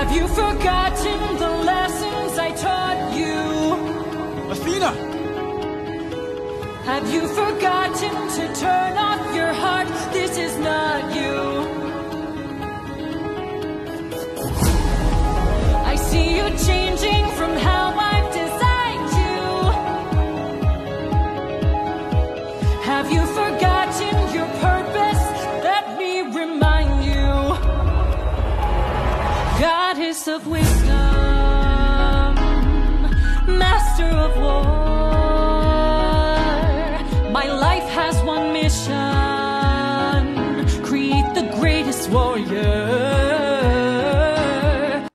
Have you forgotten the lessons I taught you? Athena! Have you forgotten to turn off your heart? This is not you. I see you changing from how I've designed you. Have you forgotten your purpose? Let me remind you. Goddess of wisdom.